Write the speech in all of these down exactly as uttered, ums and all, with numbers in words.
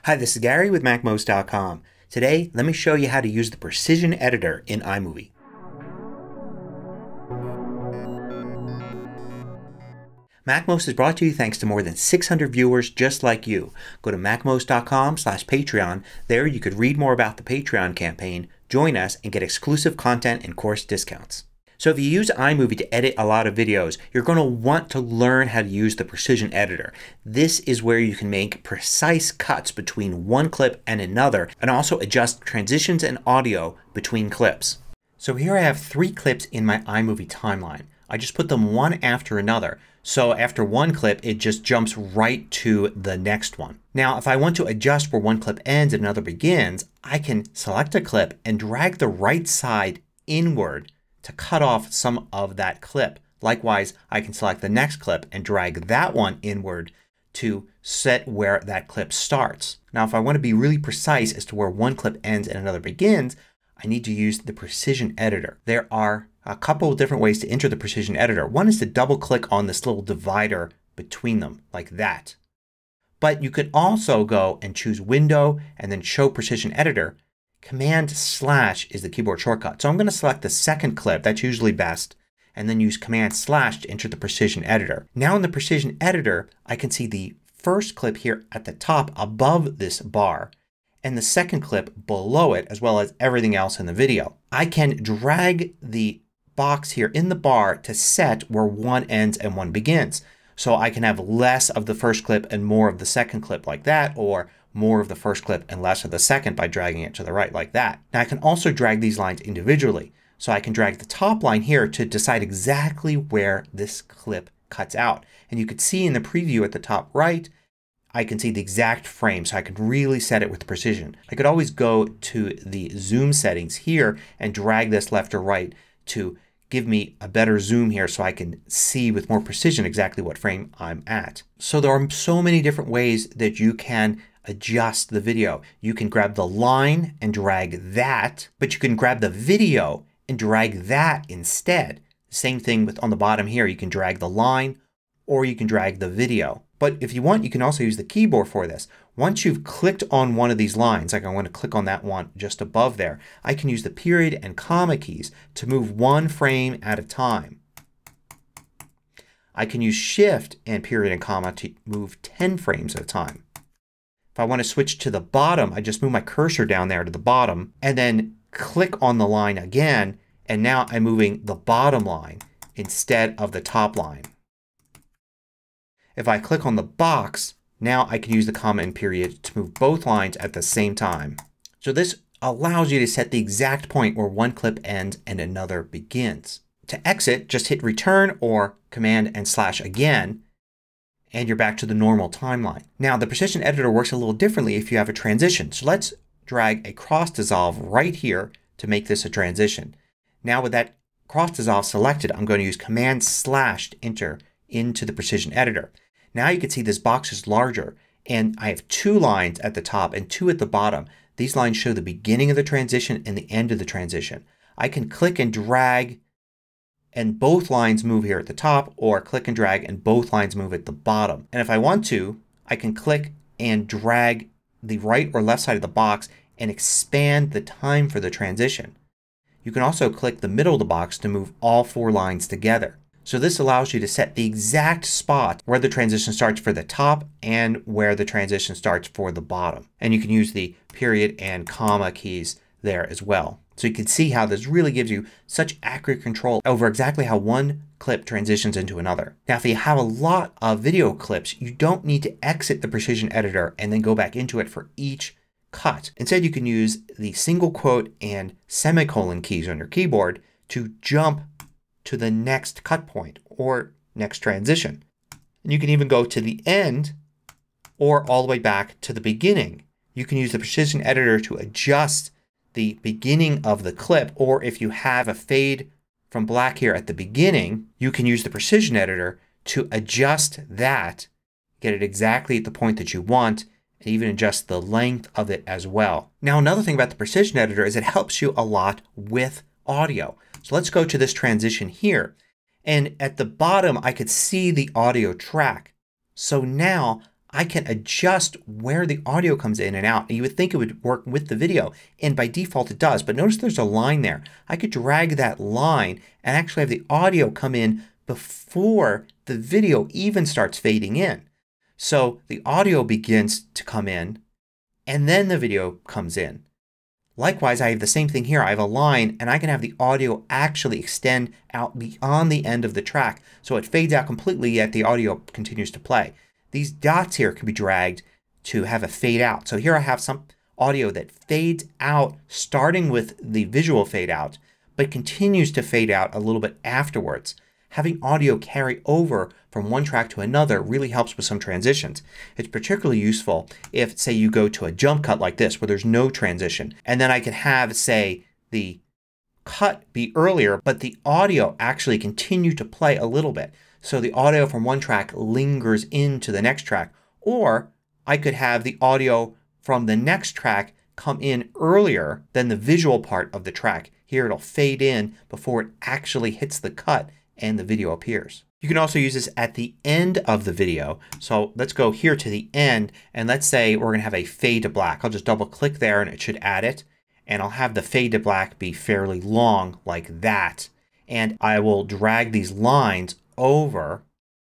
Hi, this is Gary with Mac Most dot com. Today, let me show you how to use the Precision Editor in iMovie. MacMost is brought to you thanks to more than six hundred viewers just like you. Go to Mac Most dot com slash Patreon. There you could read more about the Patreon campaign, join us, and get exclusive content and course discounts. So if you use iMovie to edit a lot of videos, you're going to want to learn how to use the Precision Editor. This is where you can make precise cuts between one clip and another and also adjust transitions and audio between clips. So here I have three clips in my iMovie timeline. I just put them one after another. So after one clip it just jumps right to the next one. Now if I want to adjust where one clip ends and another begins, I can select a clip and drag the right side inward to cut off some of that clip. Likewise, I can select the next clip and drag that one inward to set where that clip starts. Now if I want to be really precise as to where one clip ends and another begins, I need to use the Precision Editor. There are a couple of different ways to enter the Precision Editor. One is to double click on this little divider between them like that. But you could also go and choose Window and then Show Precision Editor. Command slash is the keyboard shortcut. So I'm going to select the second clip. That's usually best. And then use Command slash to enter the Precision Editor. Now in the Precision Editor I can see the first clip here at the top above this bar and the second clip below it as well as everything else in the video. I can drag the box here in the bar to set where one ends and one begins. So I can have less of the first clip and more of the second clip like that, or more of the first clip and less of the second by dragging it to the right like that. Now I can also drag these lines individually. So I can drag the top line here to decide exactly where this clip cuts out. And you can see in the preview at the top right I can see the exact frame, so I can really set it with precision. I could always go to the zoom settings here and drag this left or right to give me a better zoom here so I can see with more precision exactly what frame I'm at. So there are so many different ways that you can adjust the video. You can grab the line and drag that, but you can grab the video and drag that instead. Same thing with on the bottom here. You can drag the line or you can drag the video. But if you want you can also use the keyboard for this. Once you've clicked on one of these lines, like I want to click on that one just above there, I can use the period and comma keys to move one frame at a time. I can use shift and period and comma to move ten frames at a time. If I want to switch to the bottom, I just move my cursor down there to the bottom and then click on the line again, and now I'm moving the bottom line instead of the top line. If I click on the box, now I can use the comma and period to move both lines at the same time. So this allows you to set the exact point where one clip ends and another begins. To exit, just hit return or command and slash again and you're back to the normal timeline. Now the Precision Editor works a little differently if you have a transition. So let's drag a cross dissolve right here to make this a transition. Now with that cross dissolve selected, I'm going to use command slash to enter into the Precision Editor. Now you can see this box is larger and I have two lines at the top and two at the bottom. These lines show the beginning of the transition and the end of the transition. I can click and drag and both lines move here at the top, or click and drag and both lines move at the bottom. And if I want to, I can click and drag the right or left side of the box and expand the time for the transition. You can also click the middle of the box to move all four lines together. So this allows you to set the exact spot where the transition starts for the top and where the transition starts for the bottom. And you can use the period and comma keys there as well. So you can see how this really gives you such accurate control over exactly how one clip transitions into another. Now if you have a lot of video clips, you don't need to exit the Precision Editor and then go back into it for each cut. Instead you can use the single quote and semicolon keys on your keyboard to jump to the next cut point or next transition. And you can even go to the end or all the way back to the beginning. You can use the Precision Editor to adjust the beginning of the clip, or if you have a fade from black here at the beginning, you can use the Precision Editor to adjust that, get it exactly at the point that you want, and even adjust the length of it as well. Now another thing about the Precision Editor is it helps you a lot with audio. So let's go to this transition here. And at the bottom I could see the audio track. So now I can adjust where the audio comes in and out. And you would think it would work with the video, and by default it does. But notice there's a line there. I could drag that line and actually have the audio come in before the video even starts fading in. So the audio begins to come in and then the video comes in. Likewise, I have the same thing here. I have a line and I can have the audio actually extend out beyond the end of the track. So it fades out completely yet the audio continues to play. These dots here can be dragged to have a fade out. So here I have some audio that fades out starting with the visual fade out but continues to fade out a little bit afterwards. Having audio carry over from one track to another really helps with some transitions. It's particularly useful if, say, you go to a jump cut like this where there's no transition. And then I can have, say, the cut be earlier but the audio actually continue to play a little bit. So the audio from one track lingers into the next track. Or I could have the audio from the next track come in earlier than the visual part of the track. Here it'll fade in before it actually hits the cut and the video appears. You can also use this at the end of the video. So let's go here to the end and let's say we're going to have a fade to black. I'll just double click there and it should add it. And I'll have the fade to black be fairly long like that. And I will drag these lines over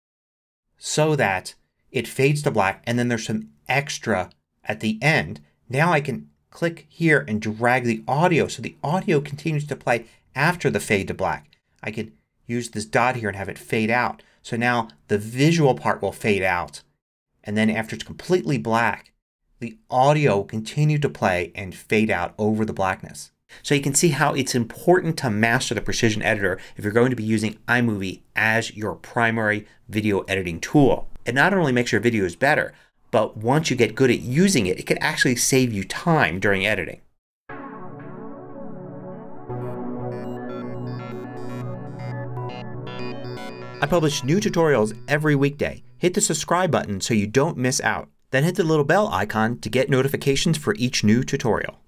so that it fades to black and then there's some extra at the end. Now I can click here and drag the audio so the audio continues to play after the fade to black. I can use this dot here and have it fade out. So now the visual part will fade out and then after it's completely black the audio will continue to play and fade out over the blackness. So you can see how it's important to master the Precision Editor if you're going to be using iMovie as your primary video editing tool. It not only makes your videos better, but once you get good at using it, it can actually save you time during editing. I publish new tutorials every weekday. Hit the subscribe button so you don't miss out. Then hit the little bell icon to get notifications for each new tutorial.